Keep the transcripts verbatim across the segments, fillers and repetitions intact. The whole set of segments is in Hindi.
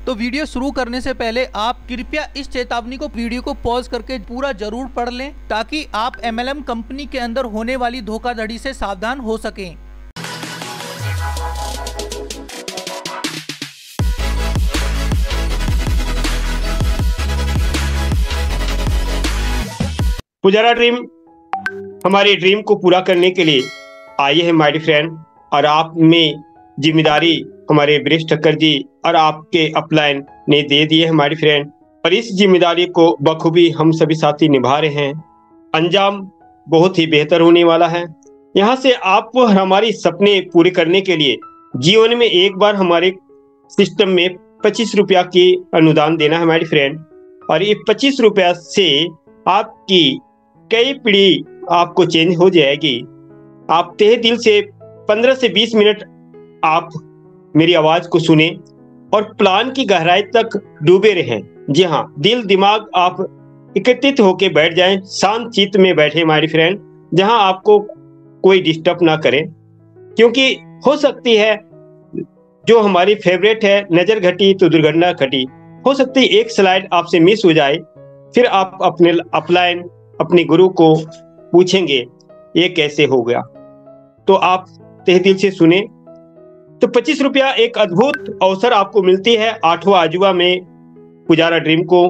तो वीडियो शुरू करने से पहले आप कृपया इस चेतावनी को वीडियो को पॉज करके पूरा जरूर पढ़ लें, ताकि आप एमएलएम कंपनी के अंदर होने वाली धोखाधड़ी से सावधान हो सकें। पुजारा ड्रीम हमारे ड्रीम को पूरा करने के लिए आई है माय डियर फ्रेंड, और आप में जिम्मेदारी हमारे वरिष्ठ ठक्कर जी और आपके अपलाइन ने दे दी है माय डियर फ्रेंड, और इस जिम्मेदारी को बखूबी हम सभी साथी निभा रहे हैं। अंजाम बहुत ही बेहतर होने वाला है। यहाँ से आप हमारी सपने पूरे करने के लिए जीवन में एक बार हमारे सिस्टम में पच्चीस रुपया की अनुदान देना है माय डियर फ्रेंड, और ये पच्चीस रुपया से आपकी कई पीढ़ी आपको चेंज हो जाएगी। आप तहे दिल से पंद्रह से बीस मिनट आप मेरी आवाज को सुने और प्लान की गहराई तक डूबे रहें। जी हाँ, दिल दिमाग आप एकत्रित होकर बैठ जाएं, शांत चित्त में बैठे माय डियर फ्रेंड, जहां आपको कोई डिस्टर्ब ना करे, क्योंकि हो सकती है जो हमारी फेवरेट है नजर घटी तो दुर्घटना घटी। हो सकती है एक स्लाइड आपसे मिस हो जाए, फिर आप अपने अपलाइन अपने गुरु को पूछेंगे ये कैसे हो गया। तो आप तहे दिल से सुने। तो पच्चीस रुपया एक अद्भुत अवसर आपको मिलती है। आठवां अजूबा में पुजारा ड्रीम को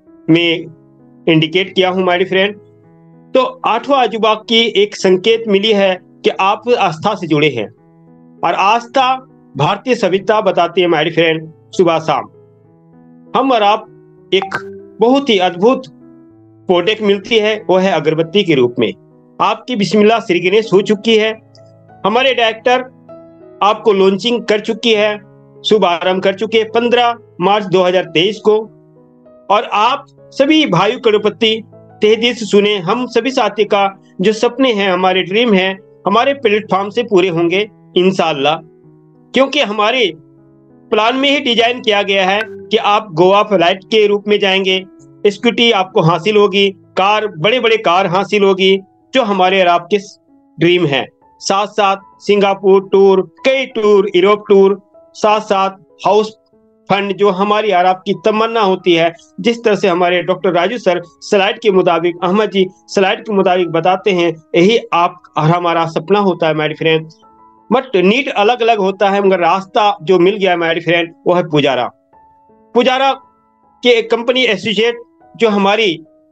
मैं इंडिकेट किया हूं माय डियर फ्रेंड। तो आठवां अजूबा की एक संकेत मिली है कि आप आस्था से जुड़े हैं, और आस्था भारतीय सभ्यता बताती है माय डियर फ्रेंड। सुबह शाम हम और आप एक बहुत ही अद्भुत प्रोडक्ट मिलती है, वो है अगरबत्ती के रूप में। आपकी बिस्मिल्लाह श्री गणेश हो चुकी है। हमारे डायरेक्टर आपको लॉन्चिंग कर चुकी है, शुभ आरंभ कर चुके हैं पंद्रह मार्च दो हज़ार तेईस को। और आप सभी भाई करोड़पति तहे दिल से सुने, हम सभी साथी का जो सपने हैं, हमारे ड्रीम है, हमारे प्लेटफॉर्म से पूरे होंगे इंशाअल्लाह, क्योंकि हमारे प्लान में ही डिजाइन किया गया है कि आप गोवा फ्लाइट के रूप में जाएंगे, स्कूटी आपको हासिल होगी, कार बड़े बड़े कार हासिल होगी, जो हमारे और आपके ड्रीम है। साथ साथ सिंगापुर टूर, कई टूर, यूरोप टूर, साथ साथ हाउस फंड जो हमारी और आपकी तमन्ना होती है। जिस तरह से हमारे डॉक्टर राजू सर स्लाइड के मुताबिक, अहमद जी स्लाइड के मुताबिक बताते हैं, यही आप और हमारा सपना होता है my dear friend. But need अलग अलग होता है, मगर रास्ता जो मिल गया माय डियर फ्रेंड वो है पुजारा। पुजारा के एक कंपनी एसोसिएट जो हमारी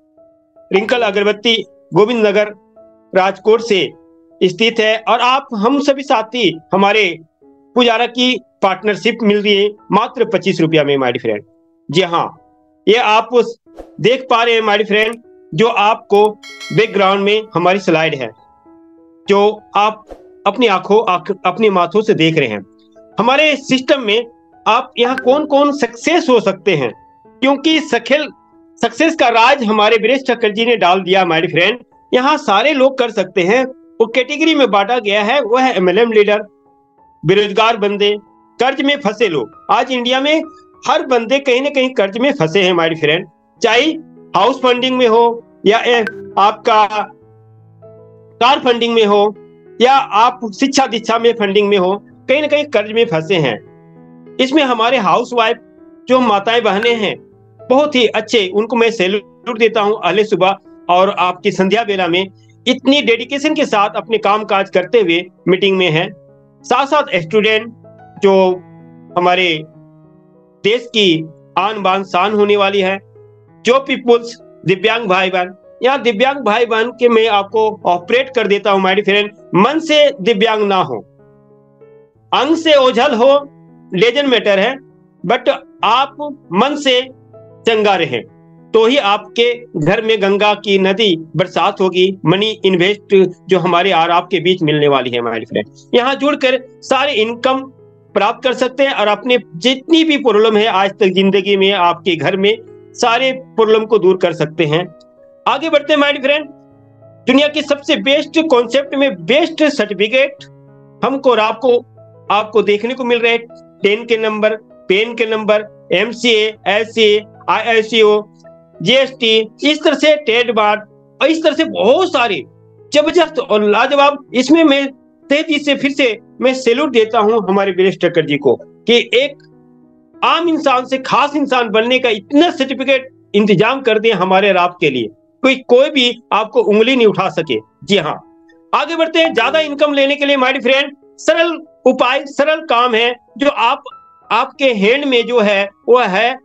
रिंकल अगरबत्ती गोविंद नगर राजकोट से स्थित है, और आप हम सभी साथी हमारे पुजारा की पार्टनरशिप मिल रही है मात्र पच्चीस रुपया में माय डियर फ्रेंड। जी हाँ, ये आप देख पा रहे हैं माय डियर फ्रेंड, जो आपको बैकग्राउंड में हमारी स्लाइड है, जो आप अपनी आंखों अपनी माथों से देख रहे हैं। हमारे सिस्टम में आप यहाँ कौन कौन सक्सेस हो सकते हैं, क्योंकि सखेल सक्सेस का राज हमारे वरिष्ठ ठक्कर जी ने डाल दिया माय डियर फ्रेंड। यहाँ सारे लोग कर सकते हैं। वो कैटेगरी में बांटा गया है, वो है एमएलएम लीडर, बेरोजगार बंदे, कर्ज में फंसे लोग। आज इंडिया में हर बंदे कहीं ना कहीं कर्ज में फंसे हैं माय डियर फ्रेंड, चाहे हाउस फंडिंग में हो, या आपका कार फंडिंग में हो, या आप शिक्षा दीक्षा में फंडिंग में हो, कहीं ना कहीं कर्ज में फंसे हैं। इसमें हमारे हाउस वाइफ जो माताएं बहनें हैं, बहुत ही अच्छे, उनको मैं सैल्यूट देता हूं। अहले सुबह और आपकी संध्या बेला में इतनी डेडिकेशन के साथ अपने काम काज करते हुए मीटिंग में हैं। साथ साथ स्टूडेंट जो हमारे देश की आन बान शान होने वाली है, जो पीपुल्स दिव्यांग भाई बहन, यहाँ दिव्यांग भाई बहन के मैं आपको ऑपरेट कर देता हूं माय डियर फ्रेंड। मन से दिव्यांग ना हो, अंग से ओझल हो, लेजन मैटर है, बट आप मन से चंगा रहे, तो ही आपके घर में गंगा की नदी बरसात होगी। मनी इन्वेस्ट जो हमारे और आपके बीच मिलने वाली है माय डियर फ्रेंड, यहाँ जुड़कर सारे इनकम प्राप्त कर सकते हैं, और अपने जितनी भी प्रॉब्लम है आज तक जिंदगी में आपके घर में, सारे प्रॉब्लम को दूर कर सकते हैं। आगे बढ़ते हैं माय डियर फ्रेंड। दुनिया के सबसे बेस्ट कॉन्सेप्ट में बेस्ट सर्टिफिकेट हमको और आपको आपको देखने को मिल रहे हैं। टेन के नंबर, पेन के number, MCA, LCA, IICO, GST, इस तरह से ट्रेडमार्क, और इस तरह से बहुत सारे जबरदस्त और लाजवाब। इसमें मैं तेजी से फिर से मैं सैल्यूट देता हूं हमारे वरिष्ठ ठक्कर जी को कि एक आम इंसान से खास इंसान बनने का इतना सर्टिफिकेट इंतजाम कर दिए हमारे और आपके लिए, कोई कोई भी आपको उंगली नहीं उठा सके। जी हाँ, आगे बढ़ते हैं। ज्यादा इनकम लेने के लिए माय फ्रेंड सरल उपाय, सरल काम है जो आप आपके हैंड में जो है वो है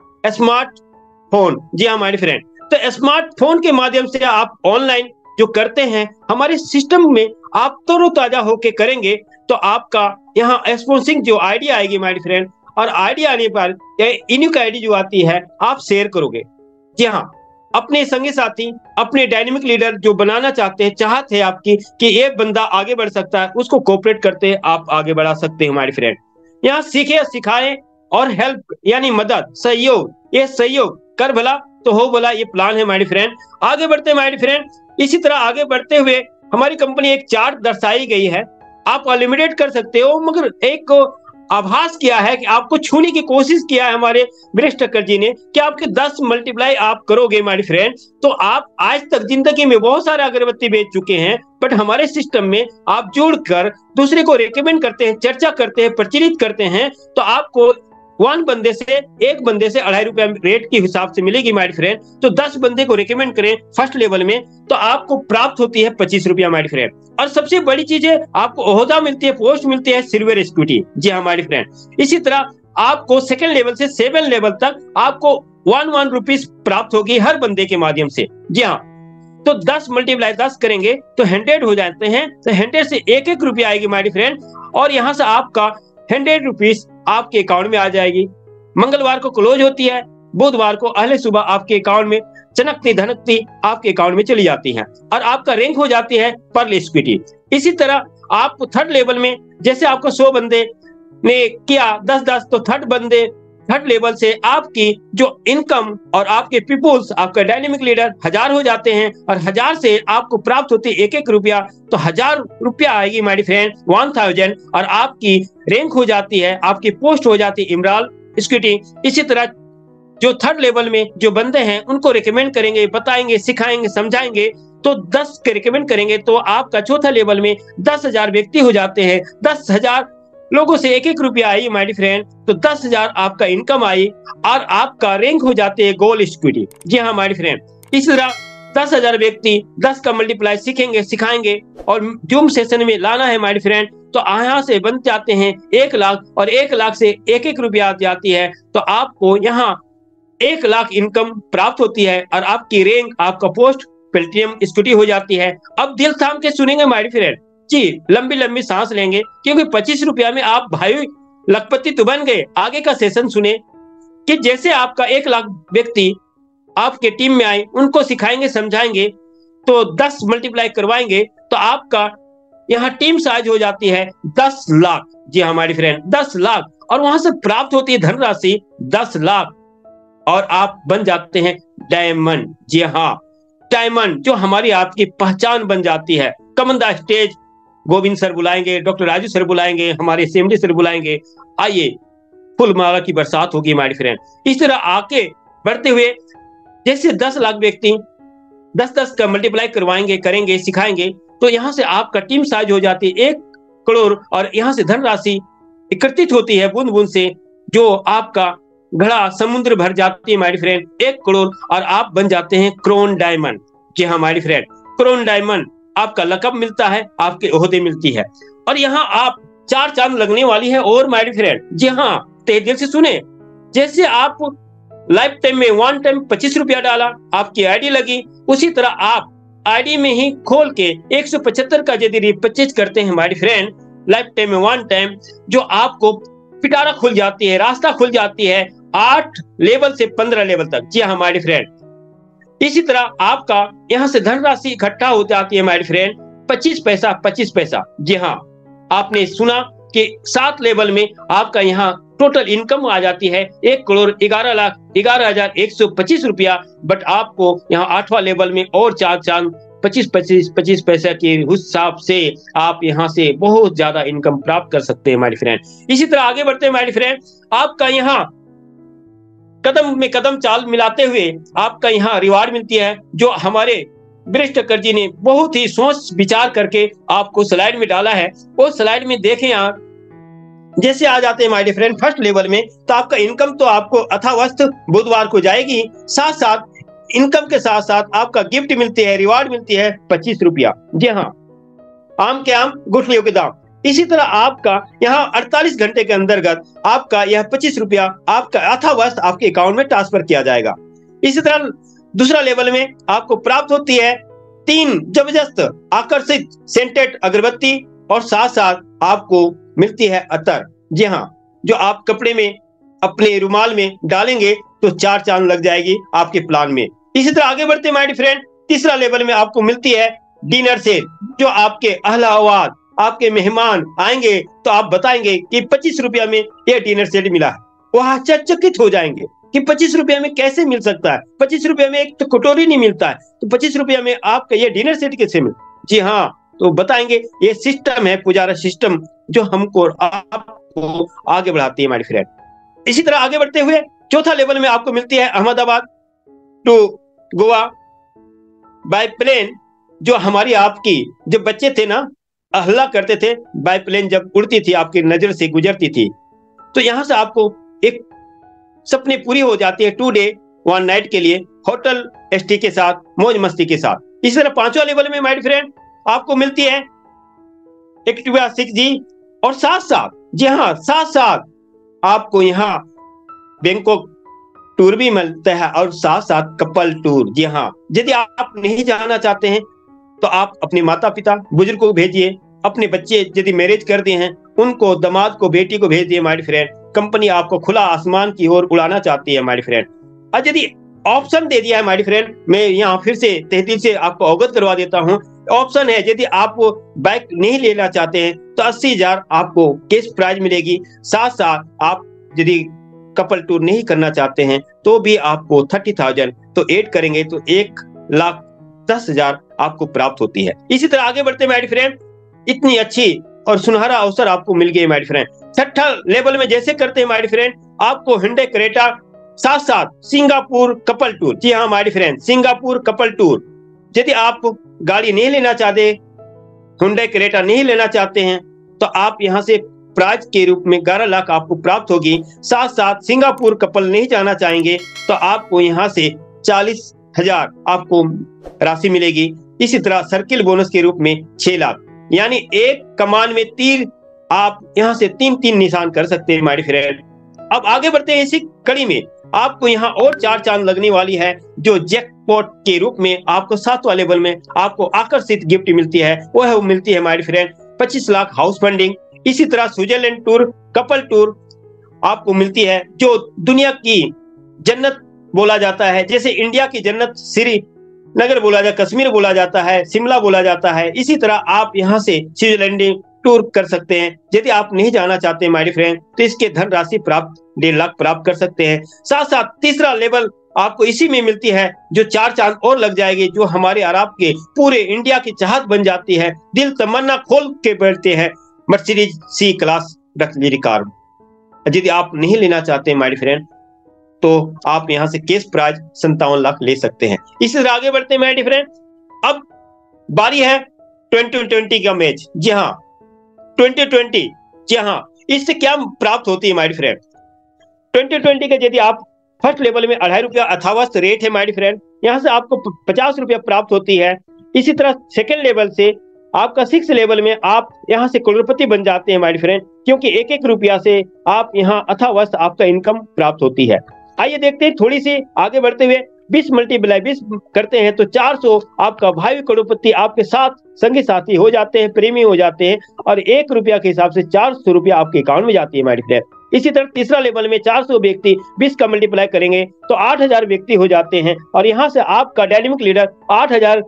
स्मार्टफोन। जी हाँ माय फ्रेंड, तो स्मार्टफोन के माध्यम से आप ऑनलाइन जो करते हैं हमारे सिस्टम में आप तरोताजा होके करेंगे तो आपका यहाँ स्पॉन्सिंग जो आईडी आएगी माय फ्रेंड, और आईडी आने पर यूनिक आईडी जो आती है आप शेयर करोगे। जी हाँ, अपने संगी साथी, अपने डायनेमिक लीडर जो बनाना चाहते हैं, चाहते हैं आपकी कि ये बंदा आगे बढ़ सकता है, उसको कोऑपरेट करते हैं आप आगे बढ़ा सकते हैं हमारे फ्रेंड। यहाँ सीखे सिखाएं और हेल्प यानी मदद, सहयोग, ये सहयोग कर भला तो हो भला, ये प्लान है हमारे फ्रेंड। आगे बढ़ते हैं हमारे फ्रेंड। इसी तरह आगे बढ़ते हुए हमारी कंपनी एक चार्ट दर्शाई गई है, आप अनलिमिटेड कर सकते हो, मगर एक आभास किया है कि आपको छूने की कोशिश किया है हमारे वरिष्ठ टक्कर जी ने कि आपके दस मल्टीप्लाई आप करोगे माय फ्रेंड, तो आप आज तक जिंदगी में बहुत सारे अगरबत्ती बेच चुके हैं, बट हमारे सिस्टम में आप जुड़कर दूसरे को रिकमेंड करते हैं, चर्चा करते हैं, प्रचलित करते हैं, तो आपको वन बंदे से एक बंदे से अढ़ाई रुपया रेट के हिसाब से मिलेगी माय फ्रेंड। तो दस बंदे को रिकमेंड करें फर्स्ट लेवल में तो आपको प्राप्त होती है पच्चीस रुपया माय फ्रेंड। और सबसे बड़ी चीज है आपको ओहदा मिलती है, पोस्ट मिलती है, सिल्वर स्कूटी। जी हाँ माय फ्रेंड, इसी तरह आपको सेकंड लेवल से सेवन लेवल तक आपको वन वन रुपीज प्राप्त होगी हर बंदे के माध्यम से। जी हाँ, तो दस मल्टीप्लाई दस करेंगे तो हंड्रेड हो जाते हैं, तो हंड्रेड से एक एक रुपया आएगी माय फ्रेंड, और यहाँ से आपका हंड्रेड रुपीज आपके अकाउंट में आ जाएगी। मंगलवार को क्लोज होती है, बुधवार को अहले सुबह आपके अकाउंट में चनकती धनकती आपके अकाउंट में चली जाती है और आपका रैंक हो जाती है पर्ल स्क्विटी। इसी तरह आप थर्ड लेवल में जैसे आपको सौ बंदे ने किया दस दस, तो थर्ड बंदे थर्ड लेवल से आपकी जो इनकम और आपके पीपुल्स, आपका डायनेमिक लीडर हजार हो जाते हैं, और हजार से आपको प्राप्त होती है एक एक रुपया, तो हजार रुपया आएगी माय फ्रेंड वन थाउजेंड, और आपकी रैंक हो जाती है, आपकी पोस्ट हो जाती है इमराल स्क्विटी। इसी तरह जो थर्ड लेवल में जो बंदे हैं उनको रिकमेंड करेंगे, बताएंगे, सिखाएंगे, समझाएंगे, तो दस के रिकमेंड करेंगे तो आपका चौथा लेवल में दस हजार व्यक्ति हो जाते हैं। दस हजार लोगों से एक एक रुपया आई माय फ्रेंड, तो दस हजार आपका इनकम आई और आपका रैंक हो जाते हैं गोल्ड स्क्विटी। जी हाँ माय फ्रेंड, इस तरह दस हजार व्यक्ति दस का मल्टीप्लाई सीखेंगे, सिखाएंगे और जूम सेशन में लाना है माय फ्रेंड, तो यहाँ से बन जाते हैं एक लाख, और एक लाख से एक एक रुपया जाती है, तो आपको यहाँ एक लाख इनकम प्राप्त होती है और आपकी रैंक, आपका पोस्ट प्लेटिनम स्कूटी हो जाती है। अब दिल थाम के सुनेंगे माय फ्रेंड जी, लंबी लंबी सांस लेंगे, क्योंकि पच्चीस रुपया में आप भाई लखपति तो बन गए। आगे का सेशन सुने कि जैसे आपका एक लाख व्यक्ति आपके टीम में आए, उनको सिखाएंगे, समझाएंगे, तो दस मल्टीप्लाई करवाएंगे, तो आपका यहाँ टीम साइज हो जाती है दस लाख। जी हमारी फ्रेंड, दस लाख, और वहां से प्राप्त होती है धनराशि दस लाख, और आप बन जाते हैं डायमंड। जी हाँ, डायमंड जो हमारी आपकी पहचान बन जाती है। Come on the stage, Govind sir बुलाएंगे, डॉक्टर राजू सर बुलाएंगे, हमारे सीएमडी सर बुलाएंगे, आइए फुल माला की बरसात होगी माय फ्रेंड। इस तरह आके बढ़ते हुए जैसे दस लाख व्यक्ति दस दस का मल्टीप्लाई करवाएंगे, करेंगे, सिखाएंगे, तो यहाँ से आपका टीम साइज हो जाती है एक करोड़, और यहाँ से धनराशि एकत्रित होती है बूंद बूंद से, जो आपका घड़ा समुद्र भर जाती है माय फ्रेंड एक करोड़, और आप बन जाते हैं क्रोन डायमंड। जी हाँ माय फ्रेंड, क्रोन डायमंड आपका लकब मिलता है, आपके ओहदे मिलती है, और यहाँ आप चार चांद लगने वाली है। और माय फ्रेंड जी हाँ, तेज से सुने, जैसे आप लाइफ टाइम में वन टाइम पच्चीस रुपया डाला, आपकी आईडी लगी, उसी तरह आप आईडी में ही खोल के एक सौ पचहत्तर का यदि रिपर्चेज करते हैं माय फ्रेंड लाइफ टाइम में वन टाइम, जो आपको पिटारा खुल जाती है, रास्ता खुल जाती है आठ लेवल से पंद्रह लेवल तक। जी हाँ माय फ्रेंड, इसी तरह आपका यहाँ से धनराशि इकट्ठा हो जाती है माय फ्रेंड पच्चीस पैसा पच्चीस पैसा। जी हाँ, आपने सुना कि सात लेवल में आपका यहाँ टोटल इनकम आ जाती है एक करोड़ ग्यारह लाख ग्यारह हजार एक सौ पच्चीस रुपया, बट आपको यहाँ आठवां लेवल में और चार चांद पच्चीस पच्चीस पच्चीस पैसा के हिसाब से आप यहाँ से बहुत ज्यादा इनकम प्राप्त कर सकते हैं माय फ्रेंड। इसी तरह आगे बढ़ते हैं माय फ्रेंड, आपका यहाँ कदम में कदम चाल मिलाते हुए आपका यहाँ रिवार्ड मिलती है, जो हमारे वरिष्ठ टक्कर जी ने बहुत ही सोच विचार करके आपको स्लाइड में डाला है। वो स्लाइड में देखें आप, जैसे आ जाते हैं my dear friend first level में, तो आपका इनकम तो आपको अथावस्त बुधवार को जाएगी। साथ साथ इनकम के साथ साथ आपका गिफ्ट मिलती है, रिवार्ड मिलती है पच्चीस रुपया। जी हाँ, आम के आम गुठलियों के दाम। इसी तरह आपका यहाँ अड़तालीस घंटे के अंतर्गत आपका यह पच्चीस रुपया आपका अथावस्त आपके अकाउंट में ट्रांसफर किया जाएगा। इसी तरह दूसरा लेवल में आपको प्राप्त होती है तीन जबरदस्त आकर्षित सेंटेड अगरबत्ती और साथ साथ आपको मिलती है अतर। जी हाँ, जो आप कपड़े में अपने रुमाल में डालेंगे तो चार चांद लग जाएगी आपके प्लान में। इसी तरह आगे बढ़ते माय डियर फ्रेंड, तीसरा लेवल में आपको मिलती है डिनर सेट। जो आपके अहला अवाद आपके मेहमान आएंगे तो आप बताएंगे कि पच्चीस रुपया में यह डिनर सेट मिला है, वो आश्चर्यचकित हो जाएंगे कि पच्चीस रुपया में कैसे मिल सकता है, पच्चीस रुपया में एक तो कटोरी नहीं मिलता है, तो पच्चीस रुपया में आपका ये डिनर सेट कैसे मिल। जी हाँ, तो बताएंगे ये सिस्टम है, पुजारा सिस्टम, जो हमको आपको आगे बढ़ाती है माय डियर फ्रेंड। इसी तरह आगे बढ़ते हुए चौथा लेवल में आपको मिलती है Ahmedabad to Goa by plane. जो हमारी आपकी जब बच्चे थे ना, अहल्ला करते थे बाय प्लेन, जब उड़ती थी आपकी नजर से गुजरती थी, तो यहां से आपको एक सपने पूरी हो जाती है टू डे वन नाइट के लिए होटल स्टे के साथ, मौज मस्ती के साथ। इसी तरह पांचवा लेवल में माय डियर फ्रेंड आपको मिलती है एक्टिवा सिक्स जी और साथ साथ जी हाँ साथ साथ आपको यहाँ बैंकॉक टूर भी मिलता है और साथ साथ कपल टूर। जी हाँ, यदि आप नहीं जाना चाहते हैं तो आप अपने माता पिता बुजुर्ग को भेजिए, अपने बच्चे यदि मैरिज कर दिए हैं उनको, दामाद को, बेटी को भेज दिए माय डियर फ्रेंड। कंपनी आपको खुला आसमान की ओर उड़ाना चाहती है माय डियर फ्रेंड। और यदि ऑप्शन दे दिया है माय डियर फ्रेंड, मैं यहाँ फिर से तहदीद से आपको अवगत करवा देता हूँ। ऑप्शन है, यदि आप बाइक नहीं लेना चाहते हैं तो अस्सी हजार आपको कैश प्राइज मिलेगी। साथ साथ आप यदि कपल टूर नहीं करना चाहते हैं तो भी आपको थर्टी थाउजेंड तो एड करेंगे तो एक लाख दस हजार आपको प्राप्त होती है। इसी तरह आगे बढ़ते माय डियर फ्रेंड, इतनी अच्छी और सुनहरा अवसर आपको मिल गई माय डियर फ्रेंड। छठा लेवल में जैसे करते हैं माय डियर फ्रेंड, आपको hyundai क्रेटा साथ साथ सिंगापुर कपल टूर। जी हाँ my dear friend, Singapore couple tour. यदि आप गाड़ी नहीं लेना चाहते, hyundai क्रेटा नहीं लेना चाहते हैं, तो आप यहाँ से प्राइज के रूप में ग्यारह लाख आपको प्राप्त होगी। साथ साथ सिंगापुर कपल नहीं जाना चाहेंगे तो आपको यहाँ से चालीस हजार आपको राशि मिलेगी। इसी तरह सर्किल बोनस के रूप में छह लाख, यानी एक कमान में तीर आप यहाँ से तीन तीन निशान कर सकते हैं माय डियर फ्रेंड। अब आगे बढ़ते हैं, इसी कड़ी में आपको यहाँ और चार चांद लगने वाली है, जो जैकपॉट के रूप में आपको सातवां लेवल में आपको आकर्षित गिफ्ट मिलती है। वो है वो मिलती है माय डियर फ्रेंड पच्चीस लाख हाउस फंडिंग। इसी तरह स्विट्जरलैंड टूर कपल टूर आपको मिलती है, जो दुनिया की जन्नत बोला जाता है। जैसे इंडिया की जन्नत श्रीनगर बोला जाता है, कश्मीर बोला जाता है, शिमला बोला जाता है, इसी तरह आप यहाँ से स्विट्जरलैंड टूर कर सकते हैं। यदि आप नहीं जाना चाहते माय डियर फ्रेंड तो इसके धन राशि प्राप्त डेढ़ लाख प्राप्त कर सकते हैं। साथ साथ तीसरा लेवल आपको इसी में मिलती है, जो चार चांद और लग जाएगी, जो हमारे और आपके पूरे इंडिया की चाहत बन जाती है। दिल तमन्ना खोल के बैठते हैं Mercedes C class luxury car. यदि आप नहीं लेना चाहते माय डियर फ्रेंड तो आप यहां से केस प्राइज संतावन लाख ले सकते हैं। इसी तरह आगे बढ़ते हैं माय डियर फ्रेंड, अब बारी है ट्वेंटी ट्वेंटी का मैच। जी हाँ, ट्वेंटी ट्वेंटी, जी हाँ, इससे क्या प्राप्त होती है my dear friend. Twenty twenty का यदि आप फर्स्ट लेवल में अढ़ाई रुपया अथावस्त रेट है माय डियर फ्रेंड, यहाँ से आपको पचास रुपया प्राप्त होती है। इसी तरह सेकेंड लेवल से आपका सिक्स लेवल में आप यहाँ से करोड़पति बन जाते हैं माय डियर फ्रेंड, क्योंकि एक एक रुपया से आप यहाँ अथावस्त आपका इनकम प्राप्त होती है। आइए देखते हैं थोड़ी सी आगे बढ़ते हुए, बीस मल्टीप्लाई बीस करते हैं तो चार सौ आपका भाई करोड़पति आपके साथ संगी साथी हो जाते हैं, प्रेमी हो जाते हैं, और एक रुपया के हिसाब से चार सौ रुपया आपके अकाउंट में जाती है माय डियर फ्रेंड। इसी तरह तीसरा लेवल में चार सौ व्यक्ति बीस का मल्टीप्लाई करेंगे तो आठ हजार व्यक्ति हो जाते हैं, और यहाँ से आपका डायनेमिक लीडर आठ हजार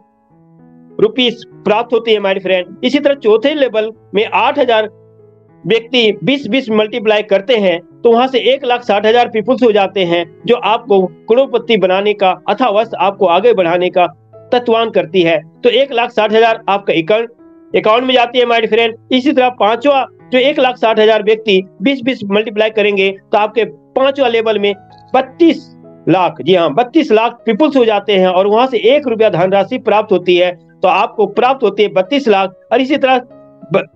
रुपीस प्राप्त होती है माय डियर फ्रेंड। इसी तरह चौथे लेवल में आठ हजार व्यक्ति बीस बीस मल्टीप्लाई करते हैं तो वहां से एक लाख साठ हजार पीपुल्स हो जाते हैं, जो आपको करोड़पति बनाने का अथावस्त आपको आगे बढ़ाने का तत्वान करती है। तो एक लाख साठ हजार आपका अकाउंट अकाउंट में जाती है माय डियर फ्रेंड। इसी तरह पांचवा जो एक लाख साठ हजार व्यक्ति बीस बीस मल्टीप्लाई करेंगे तो आपके पांचवा लेवल में बत्तीस लाख, जी हाँ बत्तीस लाख पीपुल्स हो जाते हैं, और वहां से एक रुपया धनराशि प्राप्त होती है, तो आपको प्राप्त होती है बत्तीस लाख। और इसी तरह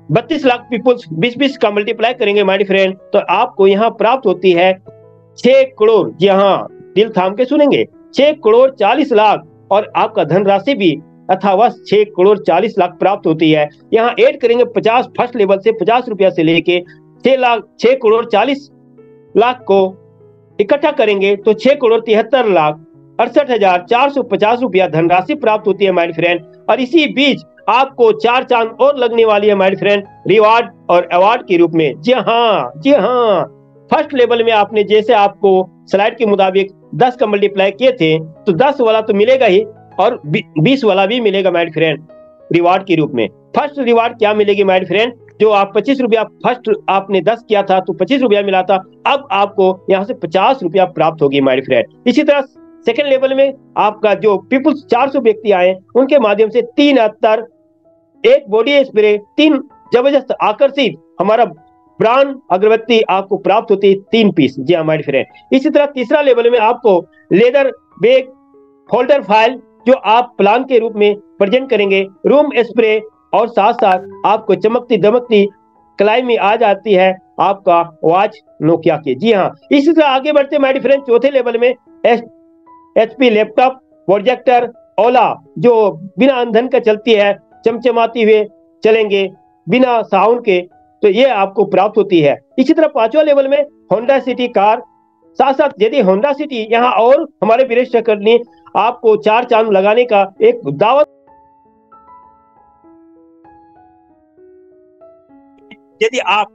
बत्तीस लाख पीपुल्स बीस बीस का मल्टीप्लाई करेंगे माय फ्रेंड, तो आपको यहाँ प्राप्त होती है छह करोड़। जी हाँ, दिल थाम के सुनेंगे, छह करोड़ चालीस लाख, और आपका धनराशि भी अथावश छह करोड़ चालीस लाख प्राप्त होती है। यहाँ ऐड करेंगे पचास, फर्स्ट लेवल से पचास रुपया से लेके छह लाख छह करोड़ चालीस लाख को इकट्ठा करेंगे तो छह करोड़ तिहत्तर लाख अड़सठ हजार चार सौ पचास रुपया धनराशि प्राप्त होती है माय फ्रेंड। और इसी बीच आपको चार चांद और लगने वाली है माय फ्रेंड, रिवार्ड और अवार्ड के रूप में। जी हाँ, जी हाँ, फर्स्ट लेवल में आपने जैसे आपको स्लाइड के मुताबिक दस का मल्टीप्लाई किए थे तो दस वाला तो मिलेगा ही और बीस वाला भी मिलेगा माय फ्रेंड रिवार्ड के रूप में। फर्स्ट रिवार्ड क्या मिलेगी माय फ्रेंड, जो आप पच्चीस रुपया फर्स्ट आपने दस किया था तो पच्चीस रुपया मिला था, अब आपको यहाँ से पचास रुपया प्राप्त होगी माय फ्रेंड। इसी तरह सेकंड लेवल में आपका जो पीपुल्स चार सौ व्यक्ति आए उनके माध्यम से तीन अत्तर, एक बॉडी स्प्रे, तीन जबरदस्त आकर्षित हमारा ब्रांड अगरबत्ती आपको प्राप्त होती है तीन पीस। जी हाँ माय फ्रेंड। इसी तरह तीसरा लेवल में आपको लेदर बैग होल्डर फाइल जो आप प्लान के रूप में प्रेजेंट करेंगे, रूम स्प्रे, और साथ साथ आपको चमकती दमकती कलाई में आ जाती है आपका वॉच नोकिया के। जी हाँ, इसी तरह आगे बढ़ते माय फ्रेंड चौथे लेवल में एचपी लैपटॉप, प्रोजेक्टर, ओला जो बिना ईंधन का चलती है, चमचमाती हुए चलेंगे बिना साउंड के, तो ये आपको प्राप्त होती है। इसी तरह पांचवा लेवल में होंडा सिटी कार, साथ साथ यदि होंडा सिटी यहाँ और हमारे वीरेश चक्र ने आपको चार चांद लगाने का एक दावत, यदि आप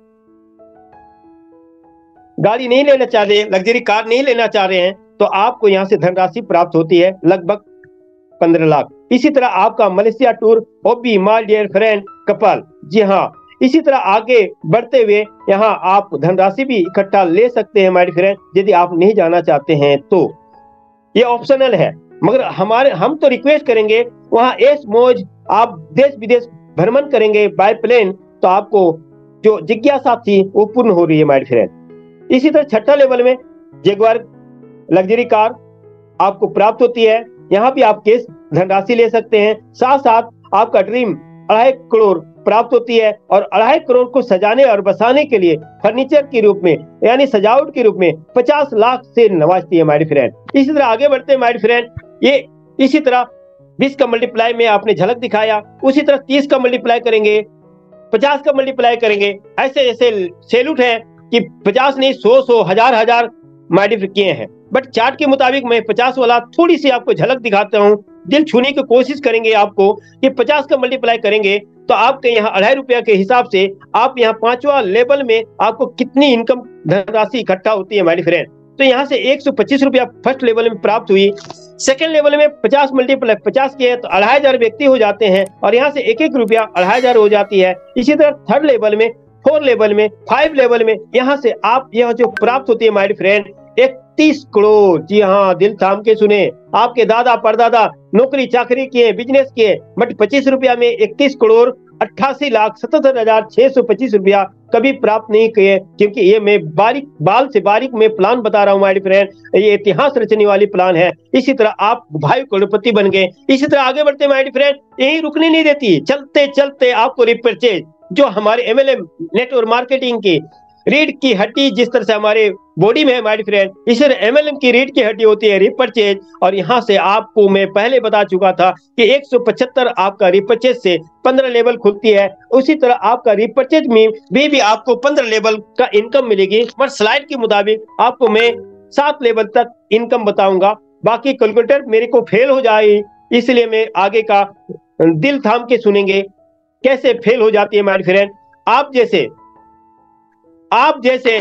गाड़ी नहीं लेना चाह रहे, लग्जरी कार नहीं लेना चाह रहे हैं, तो आपको यहाँ से धनराशि प्राप्त होती है लगभग पंद्रह लाख। इसी तरह आपका मलेशिया टूर, ओबी माय डियर फ्रेंड कपल। जी हाँ, इसी तरह आगे बढ़ते हुए यहाँ आप धनराशि भी इकट्ठा ले सकते हैं माय फ्रेंड, यदि आप नहीं जाना चाहते हैं तो ये ऑप्शनल है। मगर हमारे हम तो रिक्वेस्ट करेंगे वहाँ ऐश मौज आप देश विदेश भ्रमण करेंगे बाय प्लेन, तो आपको जो जिज्ञासा थी वो पूर्ण हो रही है माय फ्रेंड। इसी तरह छठा लेवल में जगुआर लग्जरी कार आपको प्राप्त होती है, यहाँ भी आप कैश धनराशि ले सकते हैं। साथ साथ आपका ड्रीम अढ़ाई करोड़ प्राप्त होती है, और अढ़ाई करोड़ को सजाने और बसाने के लिए फर्नीचर के रूप में यानी सजावट के रूप में पचास लाख से नवाजती है माय फ्रेंड। इसी तरह आगे बढ़ते हैं माय फ्रेंड, ये इसी तरह बीस का मल्टीप्लाई में आपने झलक दिखाया, उसी तरह तीस का मल्टीप्लाई करेंगे, पचास का मल्टीप्लाई करेंगे। ऐसे ऐसे सैल्यूट है कि पचास नहीं सौ सौ हजार हजार मॉडिफाई किए हैं, बट चार्ट के मुताबिक मैं पचास वाला थोड़ी सी आपको झलक दिखाता हूँ। दिल छूने की कोशिश करेंगे आपको कि पचास का मल्टीप्लाई करेंगे तो आपके यहाँ अढ़ाई रुपया के हिसाब से आप यहाँ पांचवा लेवल में आपको कितनी इनकम धनराशि इकट्ठा होती है माय फ्रेंड। तो यहाँ से एक सौ पच्चीस रुपया फर्स्ट लेवल में प्राप्त हुई। सेकंड लेवल में पचास मल्टीप्लाई पचास किए तो अढ़ाई हजार व्यक्ति हो जाते हैं, और यहाँ से एक एक रुपया अढ़ाई हजार हो जाती है। इसी तरह थर्ड लेवल में, फोर लेवल में, फाइव लेवल में यहाँ से आप यह जो प्राप्त होती है माय फ्रेंड इकतीस करोड़। जी हाँ, दिल थाम के सुने, आपके दादा परदादा नौकरी चाकरी किए, बिजनेस किए, बट पच्चीस रुपया में इकतीस करोड़ अट्ठासी लाख सतहत्तर हजार छह सौ पच्चीस रुपया कभी प्राप्त नहीं किए, क्योंकि ये मैं बारीक बाल से बारीक में प्लान बता रहा हूँ माय फ्रेंड, ये इतिहास रचने वाली प्लान है। इसी तरह आप भाई करोड़पति बन गए। इसी तरह आगे बढ़ते माय फ्रेंड, यही रुकने नहीं देती, चलते चलते आपको रिपर्चेज जो हमारे एमएलएम नेटवर्क मार्केटिंग की रीढ़ की हड्डी जिस तरह से हमारे बॉडी में है माय फ्रेंड, इस तरह एमएलएम की रीढ़ की हड्डी होती है रिपर्चेज। और यहाँ से आपको मैं पहले बता चुका था कि एक सौ पचहत्तर आपका रिपर्चेज से पंद्रह लेवल खुलती है, उसी तरह आपका रिपर्चेज में भी, भी आपको पंद्रह लेवल का इनकम मिलेगी। पर स्लाइड के मुताबिक आपको मैं सात लेवल तक इनकम बताऊंगा, बाकी कैलकुलेटर मेरे को फेल हो जाए, इसलिए मैं आगे का दिल थाम के सुनेंगे कैसे फेल हो जाती है माय फ्रेंड। आप जैसे आप जैसे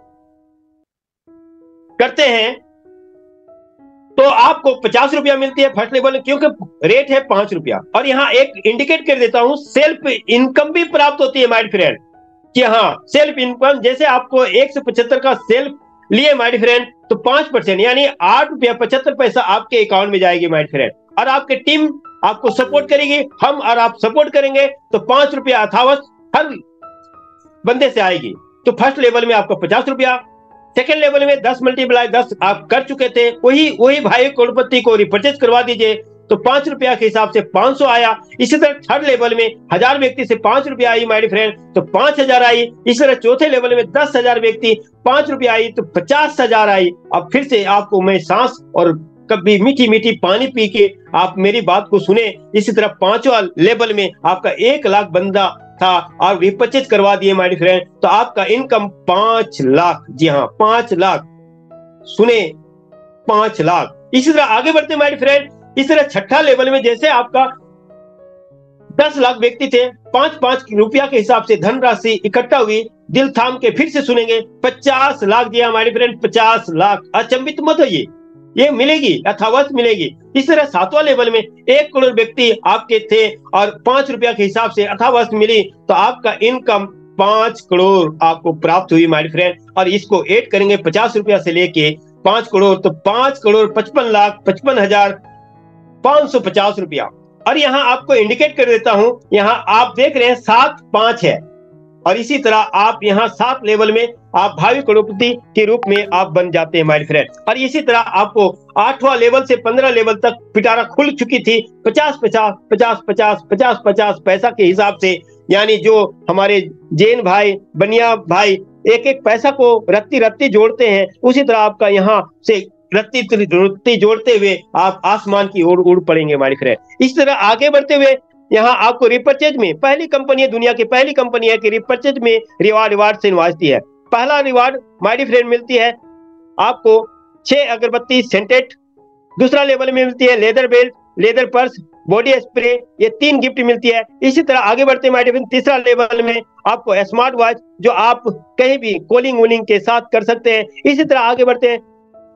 करते हैं तो आपको पचास रुपया मिलती है फर्स्ट लेवल, क्योंकि रेट है पांच रुपया। और यहाँ एक इंडिकेट कर देता हूं, सेल्फ इनकम भी प्राप्त होती है माय फ्रेंड कि हाँ सेल्फ इनकम, जैसे आपको एक सौ पचहत्तर का सेल्फ लिए माय फ्रेंड तो पांच परसेंट यानी आठ रुपया पचहत्तर पैसा आपके अकाउंट में जाएगी माय फ्रेंड, और आपकी टीम आपको सपोर्ट करेगी, हम और आप सपोर्ट करेंगे तो पांच रुपया अथावश हर बंदे से आएगी। तो फर्स्ट लेवल में आपको पचास रुपया, सेकेंड लेवल में दस मल्टीप्लाई दस आप कर चुके थे, वही वही भाई करोड़पति को रिपर्चेज करवा दीजिए, तो पांच रुपया के हिसाब से पांच सौ आया। इसी तरह थर्ड लेवल में हजार व्यक्ति से पांच रुपया आई माय फ्रेंड, तो पांच हजार आई। इसी तरह चौथे लेवल में दस हजार व्यक्ति पांच रुपया आई तो पचास हजार आई। अब फिर से आपको मैं सांस और कभी मीठी मीठी पानी पी के आप मेरी बात को सुने। इसी तरह पांचवा लेवल में आपका एक लाख बंदा था, आप रिपर्चेज करवा दिए माय फ्रेंड, तो आपका इनकम पांच लाख। जी हाँ, पांच लाख, सुने, पांच लाख। इसी तरह आगे बढ़ते माय फ्रेंड। इस तरह छठा लेवल में जैसे आपका दस लाख व्यक्ति थे, पांच पांच रुपया के हिसाब से धनराशि इकट्ठा हुई। दिल थाम के फिर से सुनेंगे, पचास लाख। जी हमारे फ्रेंड, पचास लाख। अचंभित मत होइए, ये मिलेगी, यथावत मिलेगी। इस तरह सातवां लेवल में एक करोड़ व्यक्ति आपके थे और पांच रुपया के हिसाब से यथावत मिली, तो आपका इनकम पांच करोड़ आपको प्राप्त हुई माय फ्रेंड। और इसको ऐड करेंगे पचास रुपया से लेके पांच करोड़, तो पांच करोड़ पचपन लाख पचपन हजार पांच सौ पचास रुपया। और यहाँ आपको इंडिकेट कर देता हूं, यहाँ आप देख रहे हैं सात पांच है, और इसी तरह आप यहाँ सात लेवल में आप भावी करोड़पति के रूप में आप बन जाते हैं माय फ्रेंड। और इसी तरह आपको आठवां लेवल से पंद्रह लेवल तक पिटारा खुल चुकी थी, पचास पचास पचास पचास पचास पचास पैसा के हिसाब से, यानी जो हमारे जैन भाई, बनिया भाई एक एक पैसा को रत्ती रत्ती जोड़ते हैं, उसी तरह आपका यहाँ से रत्ती रत्ती जोड़ते हुए आप आसमान की ओर उड़ पड़ेंगे माय फ्रेंड। इस तरह आगे बढ़ते हुए यहाँ आपको रिपर्चेज में पहली कंपनी है, दुनिया की पहली कंपनी है कि रिपर्चेज में रिवार्ड रिवार्ड से नवाजती है। पहला रिवार्ड माय फ्रेंड मिलती है आपको छह अगरबत्ती सेंटेड। दूसरा लेवल में मिलती है leather belt, leather purse, body spray, ये तीन गिफ्ट मिलती है। इसी तरह आगे बढ़ते माय फ्रेंड, तीसरा लेवल में आपको स्मार्ट वॉच, जो आप कहीं भी कॉलिंग वोलिंग के साथ कर सकते हैं। इसी तरह आगे बढ़ते हैं,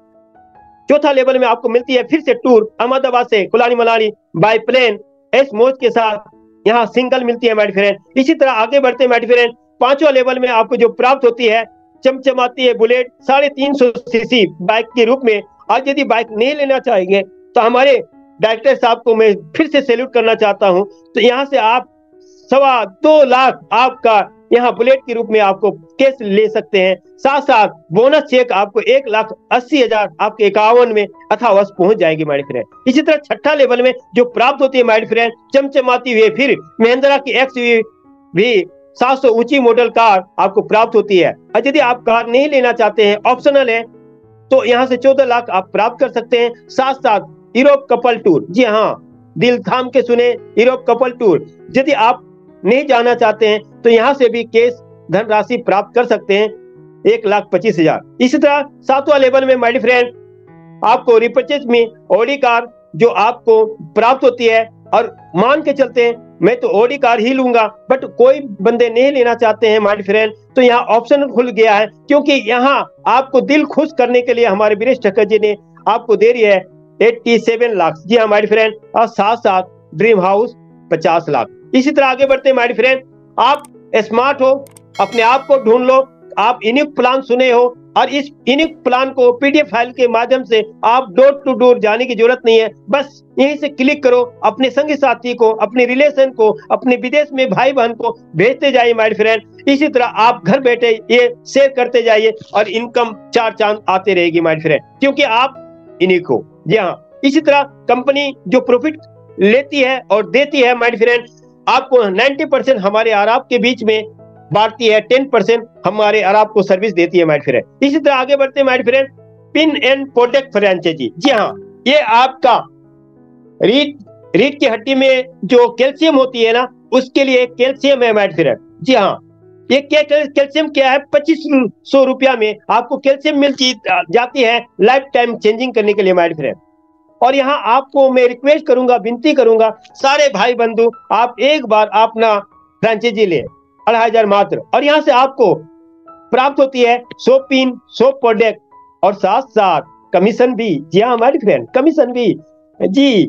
चौथा लेवल में आपको मिलती है फिर से टूर, अहमदाबाद से कुलानी मनाली बाय प्लेन एस मौज के साथ, यहाँ सिंगल मिलती है माय फ्रेंड। इसी तरह आगे बढ़ते हैं माय फ्रेंड, पांचवा लेवल में आपको जो प्राप्त होती है चमचमाती है बुलेट साढ़े तीन सौ सीसी बाइक के रूप में। आज यदि बाइक नहीं लेना चाहेंगे तो हमारे डायरेक्टर साहब को मैं फिर से सैल्यूट करना चाहता हूं, तो यहाँ से आप सवा दो लाख आपका यहाँ बुलेट के रूप में आपको कैश ले सकते हैं। साथ साथ बोनस चेक आपको एक लाख अस्सी हजार आपके इक्यावन में अथावश पहुंच जाएगी माय फ्रेंड। इसी तरह छठा लेवल में जो प्राप्त होती है माय फ्रेंड, चमचमाती हुई फिर महिंद्रा की एक्स भी सात सौ ऊंची मॉडल कार आपको प्राप्त होती है। और यदि आप कार नहीं लेना चाहते हैं, ऑप्शनल है, तो यहाँ से चौदह लाख आप प्राप्त कर सकते हैं। साथ साथ यूरोप कपल टूर, जी हाँ, दिल थाम के सुने, यूरोप कपल टूर यदि आप नहीं जाना चाहते हैं तो यहाँ से भी कैश धनराशि प्राप्त कर सकते हैं, एक लाख पच्चीस हजार। इसी तरह सातवां लेवल में माय फ्रेंड आपको रिपर्चेज में ऑडी कार जो आपको प्राप्त होती है, और मान के चलते हैं मैं तो ऑडी कार ही लूंगा, बट कोई बंदे नहीं लेना चाहते हैं माय फ्रेंड, तो यहाँ ऑप्शन खुल गया है, क्योंकि यहाँ आपको दिल खुश करने के लिए हमारे वीरेश ठक्कर जी ने आपको दे रही है सत्तासी लाख। जी हाँ माय फ्रेंड, और साथ साथ ड्रीम हाउस पचास लाख। इसी तरह आगे बढ़ते हैं माय फ्रेंड, आप स्मार्ट हो, अपने आप को ढूंढ लो, आप यूनिक प्लान सुने हो, और इस यूनिक प्लान को पीडीएफ फाइल के माध्यम से आप डोर टू डोर जाने की जरूरत नहीं है, बस यहीं से क्लिक करो, अपने संगी साथी को, अपने रिलेशन को, अपने विदेश में भाई बहन को भेजते जाइए माय फ्रेंड। इसी तरह आप घर बैठे ये शेयर करते जाइए और इनकम चार चांद आते रहेगी माय फ्रेंड, क्योंकि आप यूनिक हो। जी हाँ, इसी तरह कंपनी जो प्रॉफिट लेती है और देती है माय फ्रेंड, आपको नब्बे परसेंट हमारे और आपके बीच में बांटती है, दस परसेंट हमारे और आपको सर्विस देती है माय फ्रेंड। इसी तरह आगे बढ़ते हैं my friend, pin and product franchisee. जी हाँ, ये आपका रीढ़ रीढ़ की हड्डी में जो कैल्शियम होती है ना, उसके लिए कैल्शियम है माय फ्रेंड। जी हाँ, ये क्या कैल्शियम क्या है, पच्चीस सौ रुपया में आपको कैल्शियम मिल जाती है लाइफ टाइम चेंजिंग करने के लिए माय फ्रेंड। और यहाँ आपको मैं रिक्वेस्ट करूंगा, विनती करूंगा, सारे भाई बंधु आप एक बार अपना फ्रेंचाइजी ले, अढ़ाई हजार मात्र, और यहाँ से आपको प्राप्त होती है सौ पिन, सौ प्रोडक्ट, और साथ साथ कमीशन भी। जी हाँ हमारी फ्रेंड, कमीशन भी जी,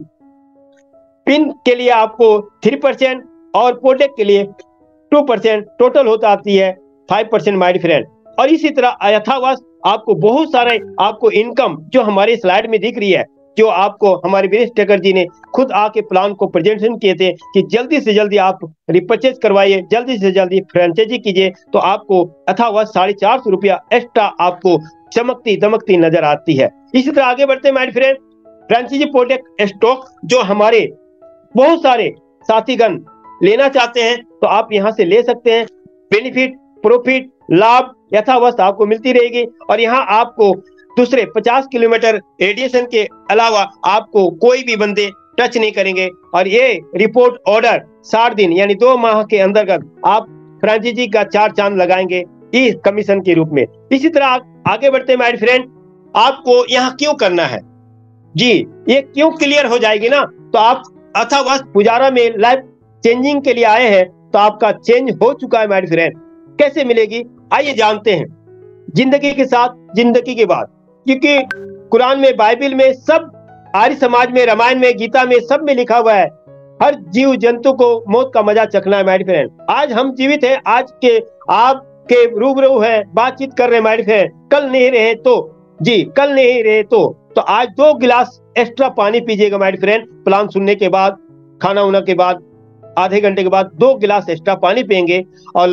पिन के लिए आपको थ्री परसेंट और प्रोडक्ट के लिए टू परसेंट, टोटल होता आती है फाइव परसेंट माय फ्रेंड। और इसी तरह यथावश आपको बहुत सारे आपको इनकम जो हमारे स्लाइड में दिख रही है, जो आपको हमारे वीरेश ठक्कर जी ने खुद आके प्लान को प्रेजेंटेशन किए थे कि जल्दी से जल्दी आप रिपर्चेज करवाइए, जल्दी से जल्दी फ्रेंचाइजी कीजिए, तो आपको अथावश साढ़े चार सौ रुपया एक्स्ट्रा आपको चमकती दमकती नजर आती है। इसी तरह आगे बढ़ते हैं my friend, franchisee product stock जो हमारे बहुत सारे साथीगण लेना चाहते हैं तो आप यहाँ से ले सकते हैं। बेनिफिट, प्रॉफिट, लाभ यथावस्थ आपको मिलती रहेगी और यहाँ आपको दूसरे पचास किलोमीटर रेडिएशन के अलावा आपको कोई भी बंदे टच नहीं करेंगे और ये रिपोर्ट ऑर्डर साठ दिन यानी दो माह के अंतर्गत आप फ्रेंचाइजी का चार चांद लगाएंगे इस कमीशन के रूप में। इसी तरह आगे बढ़ते हैं माय फ्रेंड, आपको यहाँ क्यों करना है जी, ये क्यों क्लियर हो जाएगी ना तो आप अथावस्थ पुजारा में लाइफ चेंजिंग के लिए आए हैं तो आपका चेंज हो चुका है माय फ्रेंड। कैसे मिलेगी आइए जानते हैं। जिंदगी के साथ जिंदगी के बाद, क्योंकि कुरान में, बाइबल में, सब आर्य समाज में, रामायण में, गीता में, सब में लिखा हुआ है हर जीव जंतु को मौत का मजा चखना है माय फ्रेंड। आज हम जीवित हैं, आज के आपके रूबरू हैं, बातचीत कर रहे हैं माय फ्रेंड। कल नहीं रहे तो जी, कल नहीं रहे तो तो आज दो गिलास एक्स्ट्रा पानी पीजिएगा माय फ्रेंड। प्लान सुनने के बाद, खाना उना के बाद, आधे घंटे के बाद दो गिलास एक्स्ट्रा पानी पियेंगे और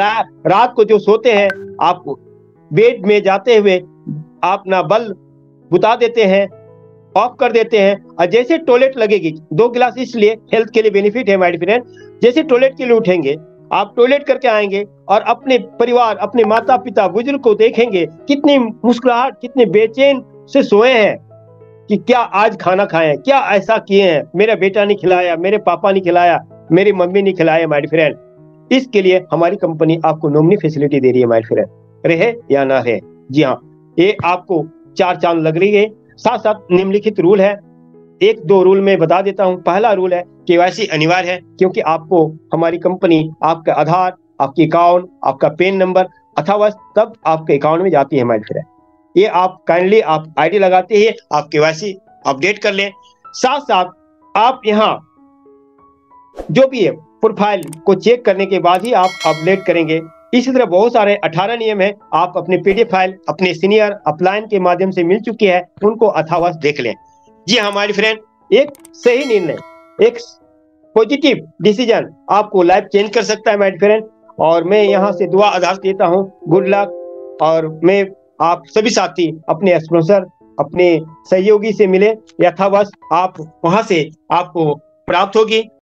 रात को जो सोते हैं आप बेड में जाते हुए आप अपना बल्ब बुता देते हैं, ऑफ कर देते हैं और जैसे टॉयलेट लगेगी, दो गिलास इसलिए हेल्थ के लिए बेनिफिट है माय फ्रेंड। जैसे टॉयलेट के लिए उठेंगे आप टॉयलेट करके आएंगे और अपने परिवार, अपने माता पिता, बुजुर्ग को देखेंगे कितनी मुस्कुराहट, कितने बेचैन से सोए हैं कि क्या आज खाना खाएं, क्या ऐसा किए हैं, मेरा बेटा नहीं खिलाया, मेरे पापा नहीं खिलाया, मेरी मम्मी नहीं खिलाया माय फ्रेंड। इसके लिए हमारी कंपनी आपको नॉमिनी फैसिलिटी दे रही है माय फ्रेंड, रहे या ना रहे। जी हाँ, ये आपको चार चांद लग रही है। साथ साथ निम्नलिखित रूल है, एक दो रूल में बता देता हूं। पहला रूल है केवाईसी अनिवार्य है, क्योंकि आपको हमारी कंपनी आपका आधार, आपकी अकाउंट, आपका पेन नंबर अथवा तब आपके अकाउंट में जाती है माय फ्रेंड। ये आप काइंडली आप आईडी लगाते ही आप केवाईसी अपडेट कर लें। साथ साथ आप यहाँ जो भी है प्रोफाइल को चेक करने के बाद ही आप अपडेट करेंगे। इसी तरह बहुत सारे अठारह नियम है, आप अपने पीडीएफ फाइल अपने सीनियर अपलाइन के माध्यम से मिल चुकी है, उनको अथावश देख लें। जी हाँ हमारे फ्रेंड, एक सही निर्णय, एक पॉजिटिव डिसीजन आपको लाइफ चेंज कर सकता है माय फ्रेंड। और मैं यहाँ से दुआ अरदास देता हूँ, गुड लक। और मैं आप सभी साथी अपने स्पॉन्सर, अपने सहयोगी से मिले, यथावश आप वहां से आपको प्राप्त होगी।